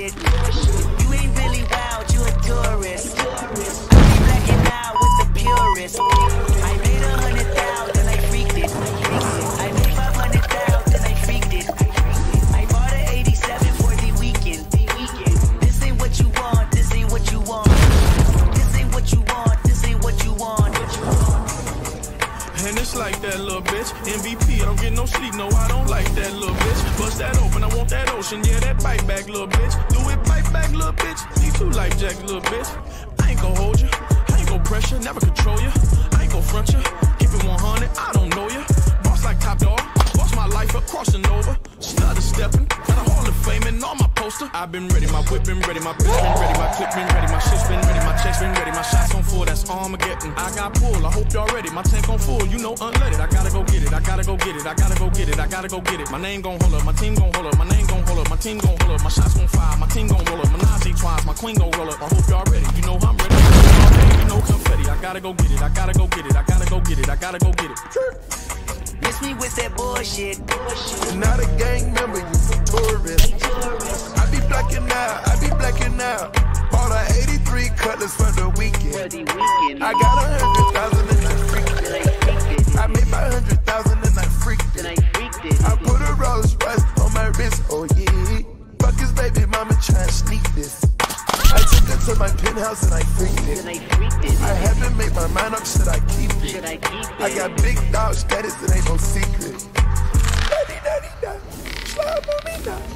bullshit. You ain't really wild, you a tourist. I be blacking out with the purist. I made 100,000, I freaked it. I made 500,000, I freaked it. I bought an 87 for the weekend. This ain't what you want, this ain't what you want. This ain't what you want, this ain't what you want. And it's like that, little bitch. MVP, I don't get no sleep, no, I don't like that, little bitch. Bust that open, I want that ocean, yeah, that bite back, little bitch. Do it, bite back, little bitch. Need 2 life jacks, little bitch. I ain't gon' hold you, I ain't gon' pressure, never control you. I ain't gon' front you, keep it 100, I don't know you. Boss like Top Dog, boss my life up, crossing over. Started stepping, got a Hall of Fame and on my poster. I've been ready, my whip been ready, my bitch been ready, my clip been ready, my shit's been ready, my checks been ready, my shots on full, that's Armageddon. I got pull, I hope y'all ready, my tank on full, you know unleaded. I gotta go get it, I gotta go get it, I gotta go get it, I gotta go get it. My name gon' hold up, my team gon' hold up, my name gon' hold up, my team gon' hold up, my shots gon' fire, my team gon' roll up, my Nazi twice, my queen gon' roll up. I hope y'all ready, you know I'm ready, you know confetti. I gotta go get it, I gotta go get it, I gotta go get it, I gotta go get it. Miss me with that bullshit. You're not a gang member, you a tourist. I be blacking out, I be blacking out. Bought a 83 cutlass for the weekend. I got 100,000 and I freaked it. I made 500,000 and I freaked it. I put a Rolls Royce on my wrist, oh yeah. Fuck his baby mama try and sneak this. I took her to my penthouse and I freaked it. I haven't made my mind up, should I keep it? I got big dog status, it ain't no secret. Daddy, daddy, daddy, slide on me now.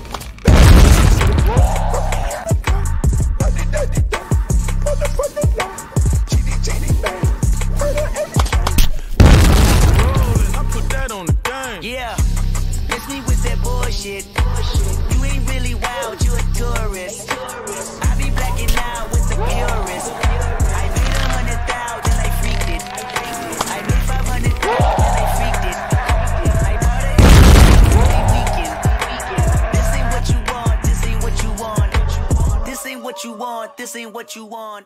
Daddy, daddy, daddy, motherfucker, genie, genie, bang, murder everything. Rollin', I put that on the game. Yeah, miss me with that bullshit. You ain't really wild, you a tourist. I be blacking out with the purist. I made 100,000, I freaked it. I made 500,000, I freaked it. I bought it every weekend. This ain't what you want, this ain't what you want. This ain't what you want, this ain't what you want.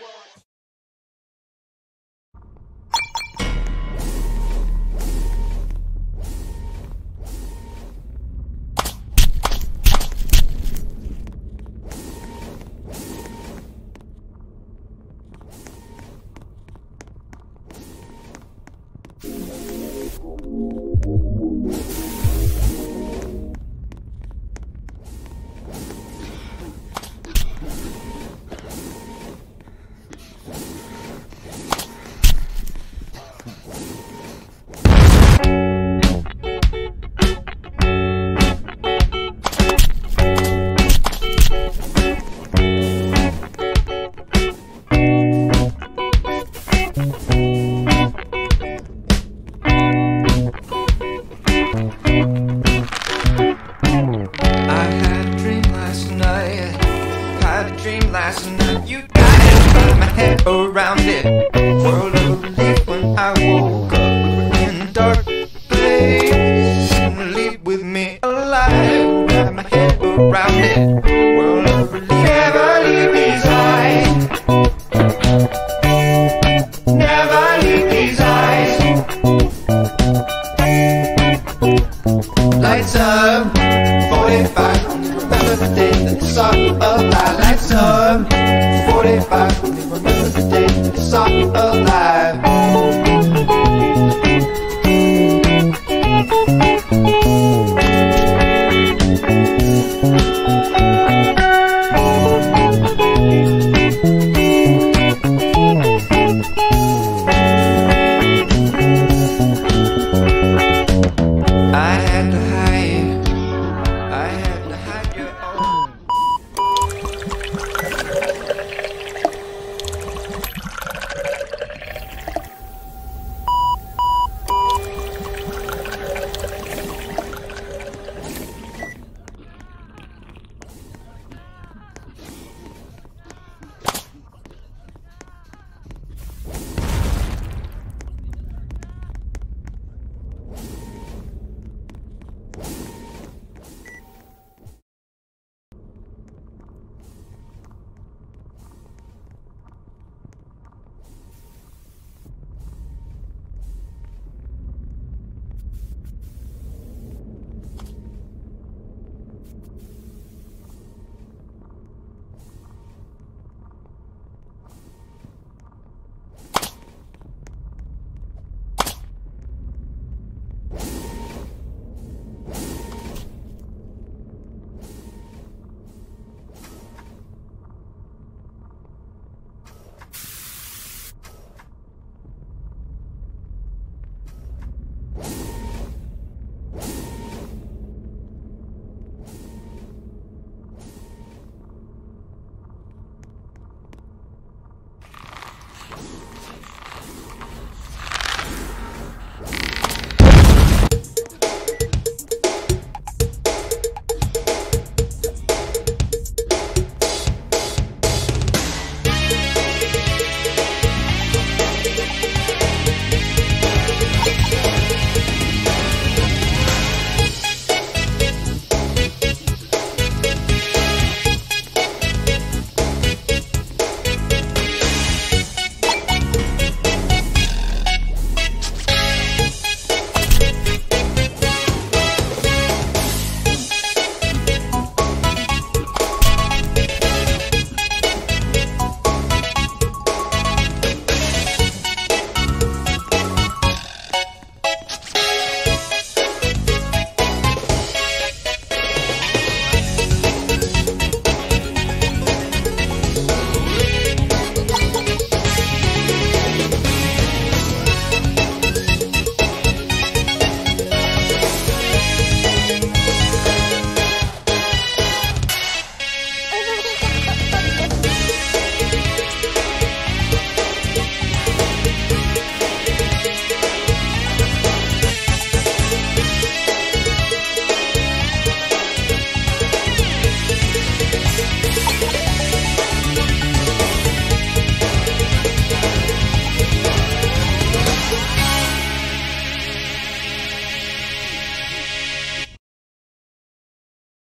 Around it, world of relief when I woke up in a dark place. Leave with me alive, wrap my head around it.